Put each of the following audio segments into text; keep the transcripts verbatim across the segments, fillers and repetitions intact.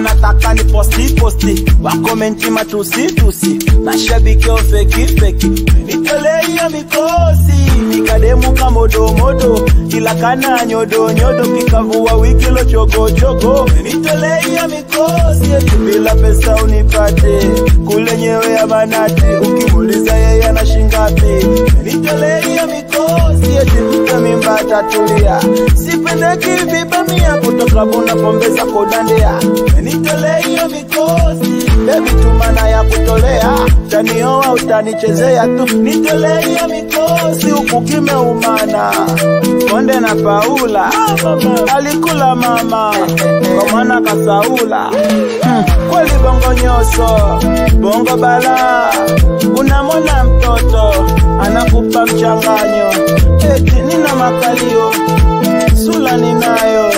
wanataka ni posti posti, wakomenti matusi tusi, mashabiki feki feki. Nitolee hiyo mikosi, nikademu kamodo modo, kila kana nyodo nyodo, kikavua wiki lo chogo chogo. Nitolee hiyo mikosi, eti bila pesa unipate, kule nyewe ya manati, ukimuliza yeye ana shingapi. Nitolee hiyo mikosi, eti mpe mimba tatulia, sipendeki vibamia, kutoka bona pombe za kodandea. Nitolee hiyo mikosi, baby tumana ya kutolea, utanioa utanichezea tu. Nitolee hiyo mikosi, huku kimeumana, Konde na Paula alikula mama kwa mwana kasaula. hmm. Kweli bongo nyoso, bongo bala, unamona mtoto anakupa mchanganyo, eti nina makalio, sula ninayo.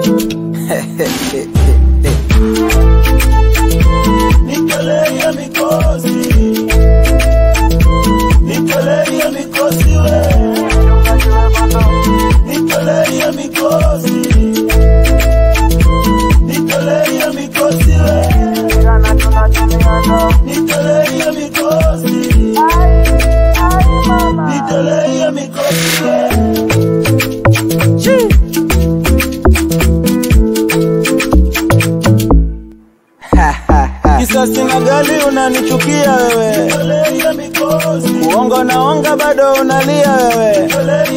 Nitolee hiyo mikosi, nitolee hiyo mikosi we, nitolee hiyo mikosi, nitolee hiyo mikosi we, nitolee hiyo mikosi, nitolee hiyo mikosi we. Kisa sina gali unanichukia wewe, uongo na onga bado unalia wewe.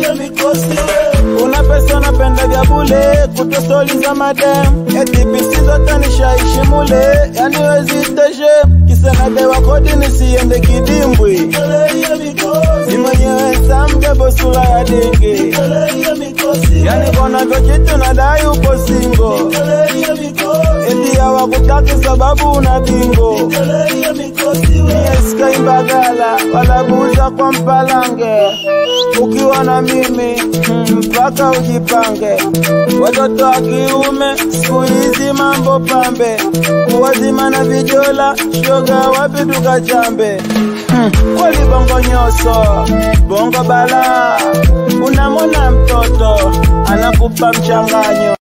Una pesa unapenda vya bule, kutosoli za madem, eti pisi zote nishaishi mule, yani wezi stashe. Kisa nadewa kodi nisiende kidimbwi, ni mwenyewe samge bosula ya dingi, yani kona vyojitu nadai upo singo, eti hawa kutaki sababu una bingo. Nieska imbagala, wala buza kwa mpalange, ukiwa na mimi mpaka ujipange. Watoto wa kiume siku hizi mambo pambe, kuwazima na vijola, shoga wapi tukachambe. hmm. Kweli bongo nyoso, bongo bala, unamona mtoto anakupa mchanganyo,